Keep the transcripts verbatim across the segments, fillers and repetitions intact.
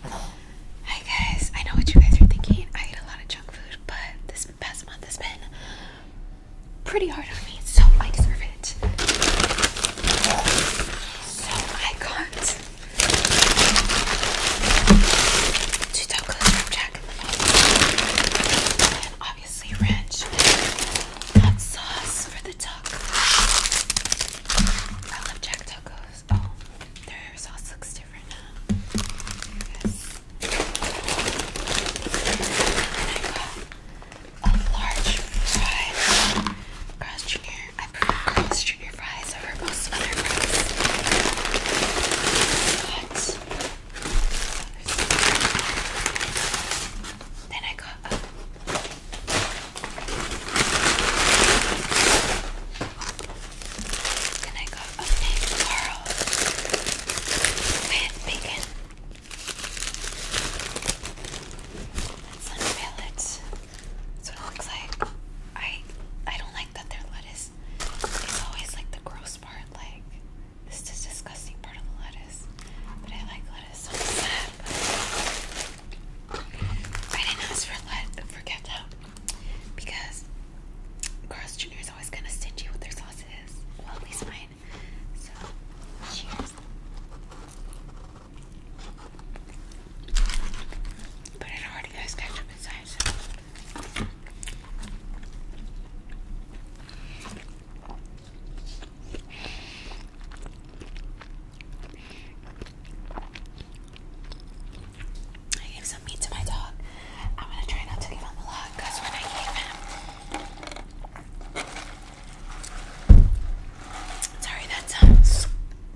Hi guys, I know what you guys are thinking. I eat a lot of junk food, but this past month has been pretty hard on me, so I deserve it. So I got two tacos from Jack in the Box, and obviously ranch and hot sauce for the taco. I love Jack tacos. Oh, their sauce looks different now. Yes. And I got a large fry. Carl's Junior I prefer Carl's Junior fries over most other fries. But then I got a then I got a big Carl with bacon. Let's unveil it. That's what it looks like. I I don't like that their lettuce is always like the gross part, like this is disgusting part of the lettuce. But I like lettuce, so I'm sad. But I didn't ask for let for ketchup because Carl's Junior is always kind of stingy with their sauces. Well, at least mine. So cheers. But it already has ketchup inside, so I gave some meat to my dog. I'm gonna try not to give him a lot because when I gave him, sorry, that sounds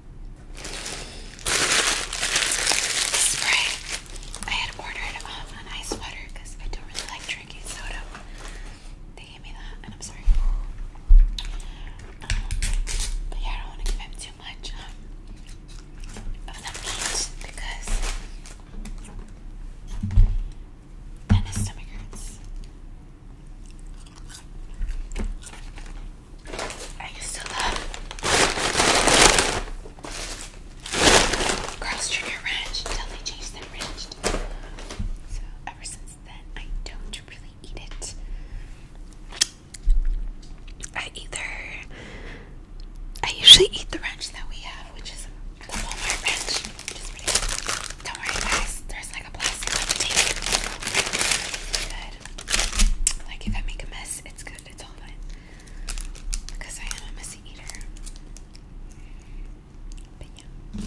spray. I had ordered um, an ice water because I don't really like drinking soda. They gave me that, and I'm sorry. Um, but yeah, I don't want to give him too much um, of the meat because then his stomach hurts. I used to love Carl's Junior Ranch until they changed their ranch. So ever since then, I don't really eat it. I either I usually eat the ranch that we have, which is the Walmart ranch, which is pretty good. Don't worry guys, there's like a plastic on the table. Good. Like if I make a mess, it's good, it's all fine. Because I am a messy eater. But yeah.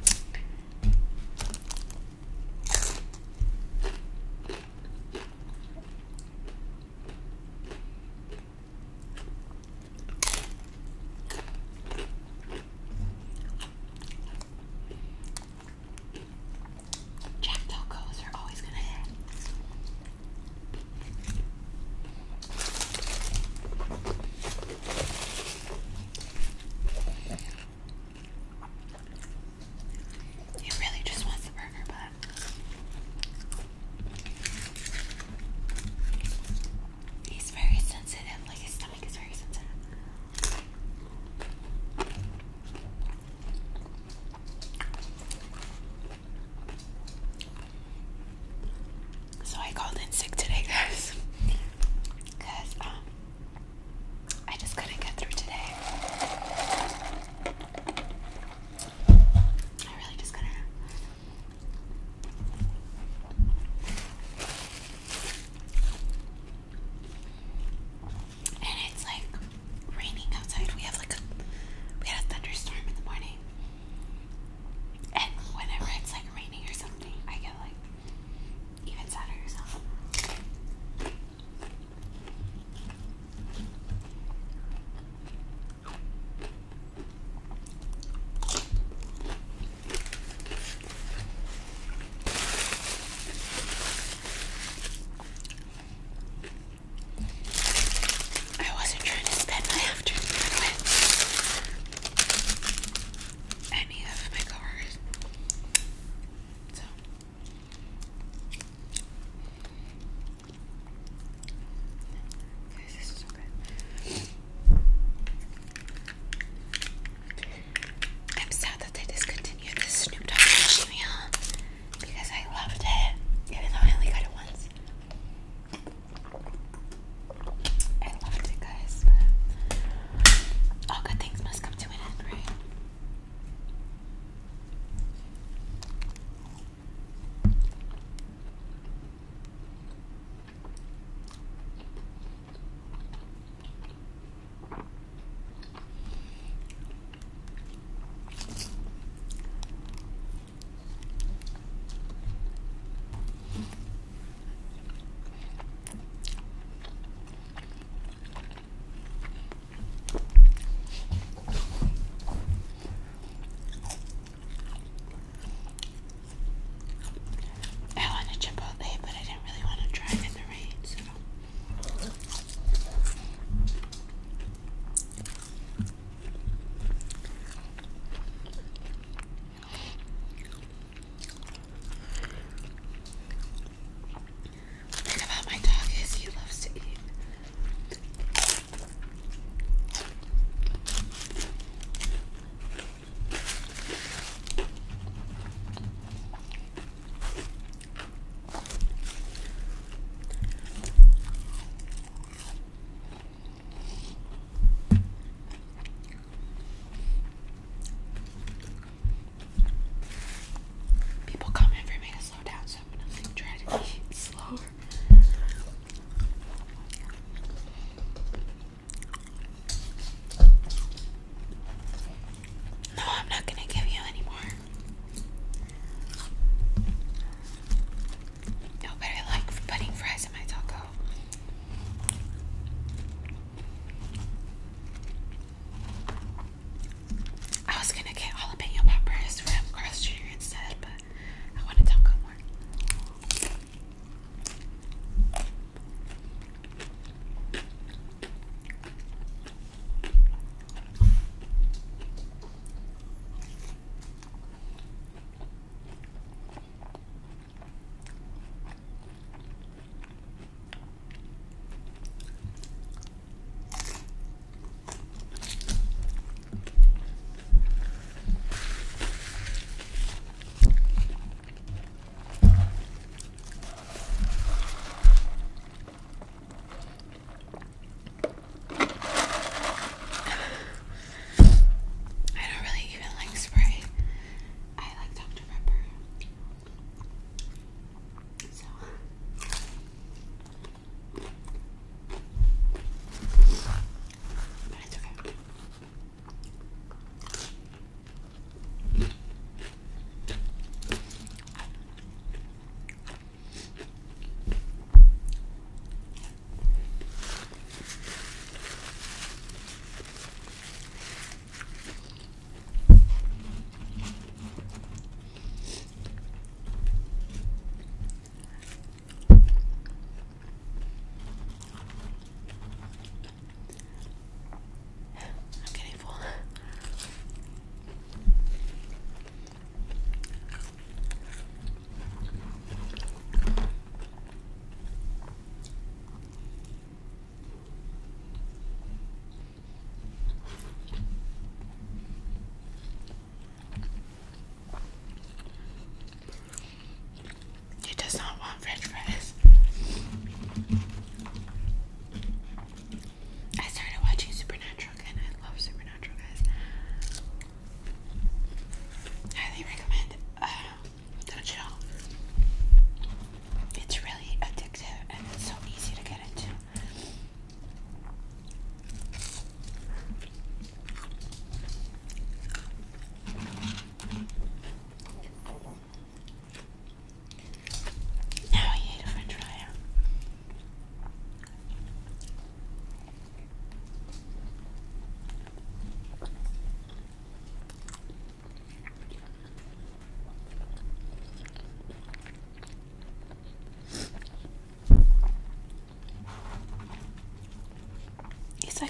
Jack tacos are always gonna hit. He really just wants the burger, but he's very sensitive. Like his stomach is very sensitive. So I called in sick today, guys, because um I just couldn't get through today. I really just couldn't. And it's like raining outside. We have like a we had a thunderstorm in the morning. And whenever it's like raining or something, I get like even sadder or something.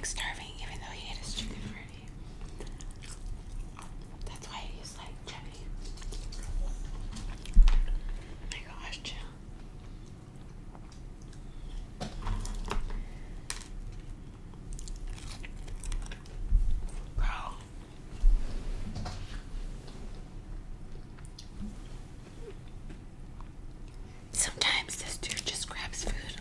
like starving even though he ate his chicken already. That's why he's like chubby. Oh my gosh, chill. Bro. Sometimes this dude just grabs food